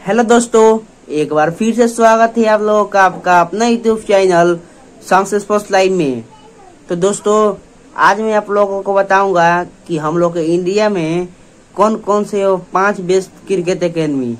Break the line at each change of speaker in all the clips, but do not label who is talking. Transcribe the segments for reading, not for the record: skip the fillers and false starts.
Hello दोस्तों, एक बार फिर से स्वागत है आप लोगों का आपका अपना YouTube channel songs sports live में। तो दोस्तों, आज मैं आप लोगों को बताऊंगा कि हम लोग के इंडिया में कौन कौन से 5 बेस्ट क्रिकेट एकेडमी,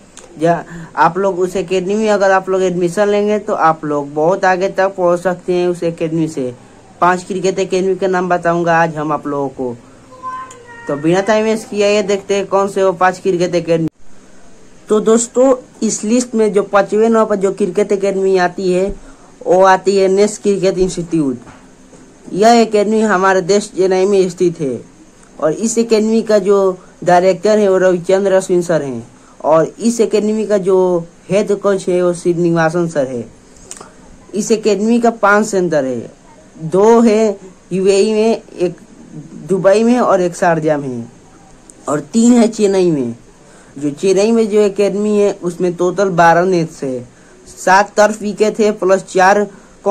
आप लोग उस एकेडमी में अगर आप लोग एडमिशन लेंगे तो आप लोग बहुत आगे तक पहुंच सकते हैं। उस एकेडमी से 5 क्रिकेट एकेडमी के नाम बताऊंगा आज हम आप लोगों को। तो बिना टाइम वेस्ट किए ये देखते हैं कौन से 5 क्रिकेट एकेडमी। तो दोस्तों, इस लिस्ट में जो 5वें नंबर पर जो क्रिकेट एकेडमी आती है वो आती है नेस्ट क्रिकेट इंस्टीट्यूट। यह एकेडमी हमारे देश चेन्नई में स्थित है और इस एकेडमी का जो डायरेक्टर है वो रविचंद्र अश्विन सर हैं और इस एकेडमी का जो हेड कोच है वो श्रीनिवासन सर है। इस एकेडमी का 5 सेंटर है, 2 है यूएई में, एक दुबई में और एक शारजाह में, और 3 है चेन्नई में। जो चेन्नई में जो एकेडमी है उसमें टोटल 12 नेट्स है, 7 टर्फ विकेट है प्लस 4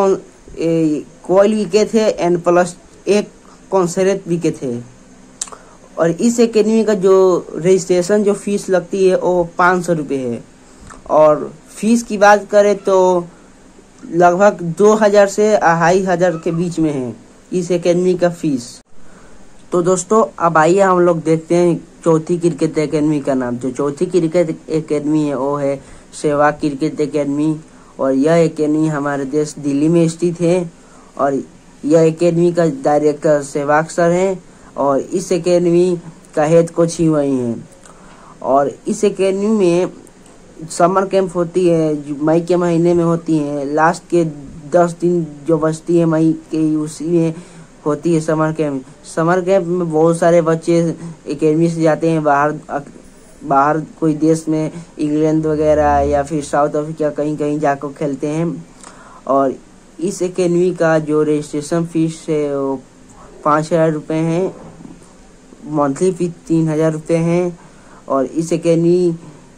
कॉइल विकेट है एंड प्लस 1 कॉन्सरेट विकेट है। और इस एकेडमी का जो रजिस्ट्रेशन जो फीस लगती है वो 500 रुपये है। और फीस की बात करें तो लगभग 2000 से 2500 के बीच में है इस एकेडमी का फीस। तो दोस्तों, अब आइए हम लोग देखते हैं चौथी क्रिकेट एकेडमी का नाम। जो चौथी क्रिकेट एकेडमी है वो है सहवाग क्रिकेट एकेडमी और यह एकेडमी हमारे देश दिल्ली में स्थित है और यह एकेडमी का डायरेक्टर सहवाग सर हैं और इस एकेडमी का हेड कोच ही वही हैं। और इस एकेडमी में समर कैंप होती है, मई के महीने में होती है। लास्ट के 10 दिन जो बचती है मई के, उसी में होती है समर कैंप। समर कैंप में बहुत सारे बच्चे एकेडमी से जाते हैं बाहर कोई देश में, इंग्लैंड वगैरह या फिर साउथ अफ्रीका, कहीं कहीं जाकर खेलते हैं। और इस एकेडमी का जो रजिस्ट्रेशन फीस है वो 5000 रुपये है, मंथली फीस 3000 रुपये है। और इस एकेडमी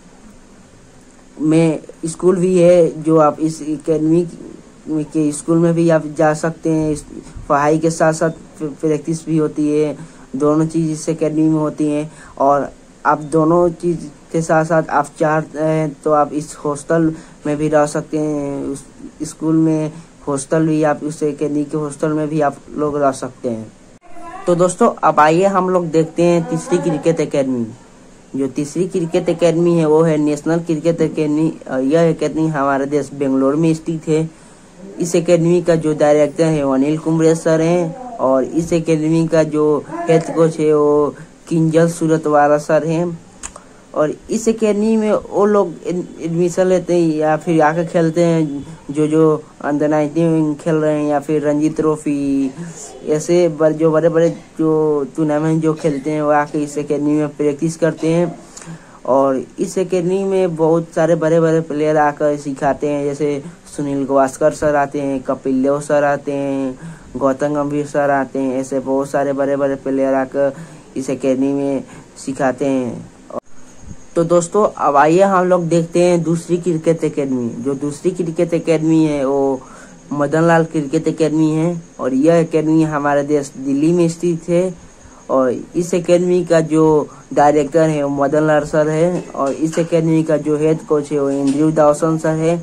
में स्कूल भी है, जो आप इस एकेडमी के स्कूल में भी आप जा सकते हैं। पढ़ाई के साथ साथ प्रैक्टिस भी होती है, दोनों चीज़ इस एकेडमी में होती हैं। और आप दोनों चीज़ के साथ साथ आप चाहते हैं तो आप इस हॉस्टल में भी रह सकते हैं। उस स्कूल में हॉस्टल भी, आप उस एकेडमी के हॉस्टल में भी आप लोग रह सकते हैं। तो दोस्तों, अब आइए हम लोग देखते हैं तीसरी क्रिकेट एकेडमी। जो तीसरी क्रिकेट एकेडमी है वो है नेशनल क्रिकेट एकेडमी और यह एकेडमी हमारे देश बेंगलोर में स्थित है। इस एकेडमी का जो डायरेक्टर है वो अनिल कुंबले सर हैं और इस एकेडमी का जो हेड कोच है वो किंजल सूरतवाला सर हैं। और इस एकेडमी में वो लोग एडमिशन लेते हैं या फिर आके खेलते हैं जो अंडर 19 खेल रहे हैं या फिर रणजी ट्रॉफी, ऐसे जो बड़े बड़े जो टूर्नामेंट जो खेलते हैं वो आके इस एकेडमी में प्रैक्टिस करते हैं। और इस एकेडमी में बहुत सारे बड़े बड़े प्लेयर आकर सिखाते हैं, जैसे सुनील गावस्कर सर आते हैं, कपिल देव सर आते हैं, गौतम गंभीर सर आते हैं। ऐसे बहुत सारे बड़े बड़े प्लेयर आकर इस एकेडमी में सिखाते हैं। तो दोस्तों, अब आइए हम लोग देखते हैं दूसरी क्रिकेट एकेडमी। जो दूसरी क्रिकेट एकेडमी है वो मदन लाल क्रिकेट एकेडमी है और यह एकेडमी हमारे देश दिल्ली में स्थित है। और इस एकेडमी का जो डायरेक्टर है वो मदन लाल सर है और इस एकेडमी का जो हेड कोच है वो इंद्रू दावसन सर है।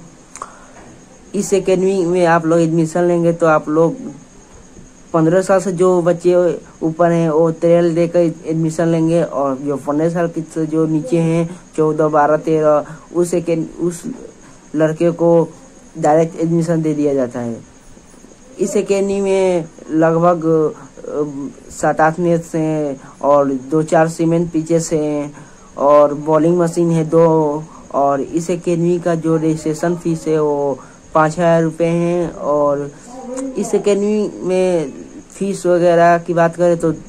इस एकेडमी में आप लोग एडमिशन लेंगे तो आप लोग 15 साल से जो बच्चे ऊपर हैं वो 13 देकर एडमिशन लेंगे और जो 15 साल के जो नीचे हैं 14, 12, 13 उस लड़के को डायरेक्ट एडमिशन दे दिया जाता है। इस एकेडमी में लगभग 7-8 नेट्स हैं और 2-4 सीमेंट पिचेस हैं और बॉलिंग मशीन है 2। और इस एकेडमी का जो रजिस्ट्रेशन फीस है वो 5000 रुपये हैं। और इस एकेडमी में फीस वगैरह की बात करें तो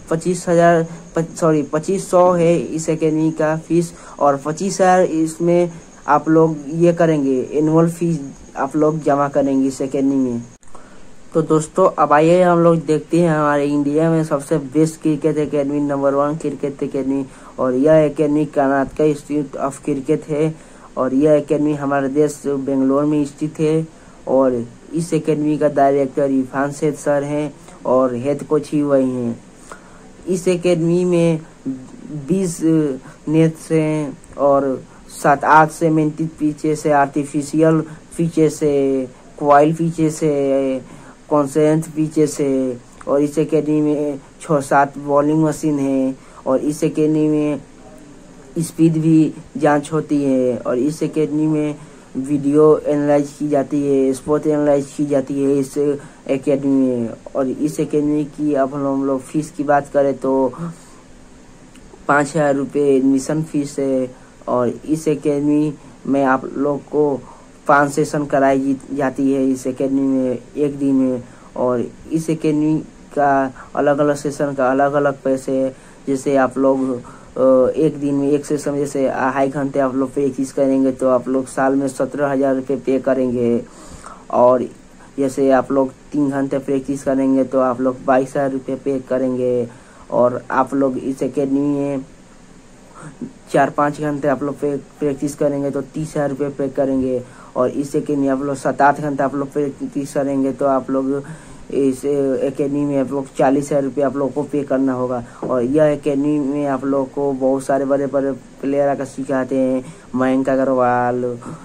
2500 है इस एकेडमी का फीस और 25,000 इसमें आप लोग ये करेंगे, एनुअल फीस आप लोग जमा करेंगे इस एकेडमी में। तो दोस्तों, अब आइए हम लोग देखते हैं हमारे इंडिया में सबसे best cricket academy, number 1 cricket academy. और यह academy Karnataka institute of cricket है और यह एकेडमी हमारे देश बेंगलोर में स्थित है। और इस एकेडमी का डायरेक्टर इरफान सेठ सर हैं और हेड कोच ही वही हैं। इस एकेडमी में 20 नेट्स हैं और 7-8 सीमेंटेड फीचर्स है, आर्टिफिशियल फीचर्स है, क्वाइल फीचर्स है, कॉन्सेंट फीचर्स है। और इस अकेडमी में 6-7 बॉलिंग मशीन है। और इस अकेडमी में स्पीड भी जांच होती है। और इस अकेडमी में वीडियो एनालाइज की जाती है, स्पोर्ट एनालाइज की जाती है इस एकेडमी में। और इस एकेडमी की अब हम लोग फीस की बात करें तो 5,000 रुपये एडमिशन फीस है। और इस एकेडमी में आप लोग को 5 सेशन कराई जाती है इस एकेडमी में एक दिन में। और इस एकेडमी का अलग अलग सेशन का अलग अलग पैसे है। जैसे आप लोग एक दिन में एक सेशन जैसे 2.5 घंटे आप लोग प्रैक्टिस करेंगे तो आप लोग साल में 17,000 रुपये पे करेंगे। और जैसे आप लोग 3 घंटे प्रैक्टिस करेंगे तो आप लोग 22,000 रुपये पे करेंगे। और आप लोग इस एकेडमी में 4-5 घंटे आप लोग प्रैक्टिस करेंगे तो 30,000 रुपये पे करेंगे। और इस एकेडमी आप लोग 7-8 घंटे आप लोग प्रैक्टिस करेंगे तो आप लोग इस एकेडमी में आप लोग 40,000 रुपये आप लोग को पे करना होगा। और यह एकेडमी में आप लोग को बहुत सारे बड़े बड़े प्लेयर आकर सिखाते हैं। मयंक अग्रवाल,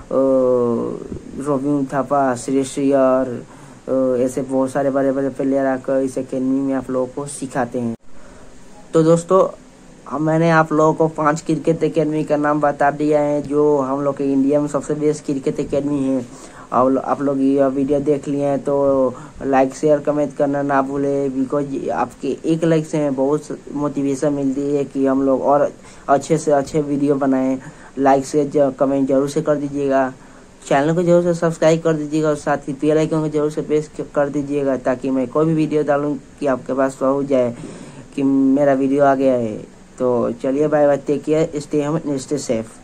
रोबिन थापा, श्रेयस अय्यर, ऐसे बहुत सारे बड़े बड़े प्लेयर आकर इस एकेडमी में आप लोगों को सिखाते हैं। तो दोस्तों मैंने आप लोगों को 5 क्रिकेट एकेडमी का नाम बता दिया है जो हम लोग के इंडिया में सबसे बेस्ट क्रिकेट एकेडमी है। और आप लोग यह वीडियो देख लिए हैं तो लाइक शेयर कमेंट करना ना भूले, बिकॉज आपके एक लाइक से बहुत मोटिवेशन मिलती है कि हम लोग और अच्छे से अच्छे वीडियो बनाएं। लाइक शेयर कमेंट जरूर से कर दीजिएगा, चैनल को जरूर से सब्सक्राइब कर दीजिएगा और साथ ही बेल आइकन को जरूर से प्रेस कर दीजिएगा ताकि मैं कोई भी वीडियो डालूं कि आपके पास पहुंच जाए कि मेरा वीडियो आ गया है। तो चलिए bye bye, take care, stay home, stay safe.